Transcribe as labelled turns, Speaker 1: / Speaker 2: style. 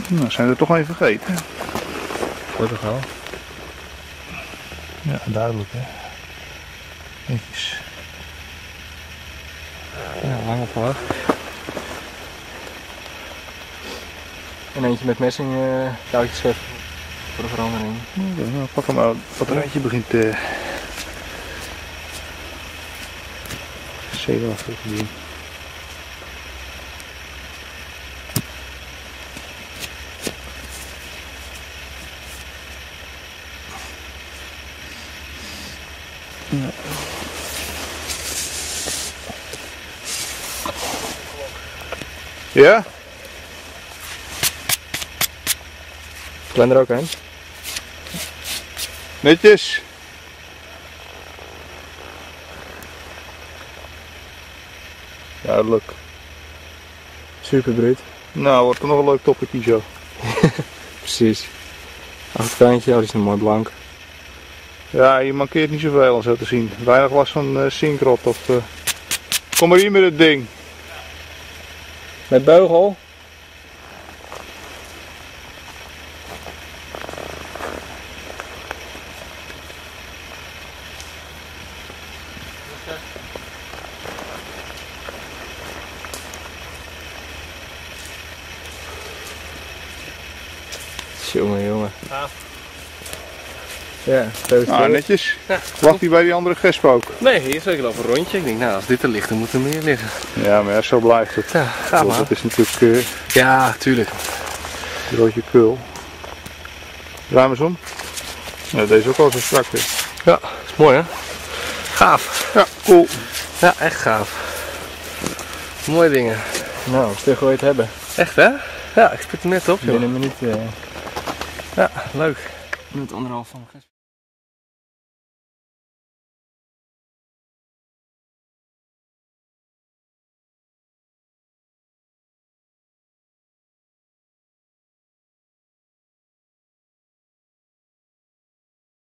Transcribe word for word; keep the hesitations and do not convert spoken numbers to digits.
Speaker 1: Nou, zijn we er toch even vergeten.
Speaker 2: Wordt toch wel?
Speaker 1: Ja, duidelijk hè. Netjes.
Speaker 2: Ja, lang op gewacht. En eentje met messing uh, touwtjes even voor de verandering.
Speaker 1: Ja, nou, pak hem uit. Het batterijtje begint te uh, zenuwachtig te doen. Ja. Ja?
Speaker 2: Ik ben er ook een.
Speaker 1: Netjes. Duidelijk.
Speaker 2: Super bruut.
Speaker 1: Nou, wordt er nog een leuk toppetje zo.
Speaker 2: Precies. Achterkantje, oh, die is nog mooi blank.
Speaker 1: Ja, je mankeert niet zoveel om zo te zien. Weinig last van uh, zinkrot of... Uh... Kom maar hier met het ding.
Speaker 2: Met beugel. Jongen, jongen.
Speaker 3: Ja.
Speaker 2: Ja, zo
Speaker 1: Ah, netjes.
Speaker 3: Ja,
Speaker 1: Wacht hij bij die andere gesp ook?
Speaker 3: nee, hier is ik loop een rondje. Ik denk, nou, als dit er ligt, dan moet er meer liggen.
Speaker 1: Ja, maar ja, zo blijft het.
Speaker 3: Ja, ga maar.
Speaker 1: Dat is natuurlijk uh,
Speaker 3: Ja, tuurlijk.
Speaker 1: een roodje kul. Ruim eens om. Ja, deze ook al zo strak weer.
Speaker 3: Ja, is mooi hè? Gaaf.
Speaker 1: Ja, cool.
Speaker 3: Ja, echt gaaf. Mooie dingen.
Speaker 2: Nou, stug wil je het hebben.
Speaker 3: Echt hè? Ja, ik spit hem net op joh.
Speaker 2: Binnen een minuut. Uh...
Speaker 3: Ja, leuk.
Speaker 2: Minuut anderhalf van.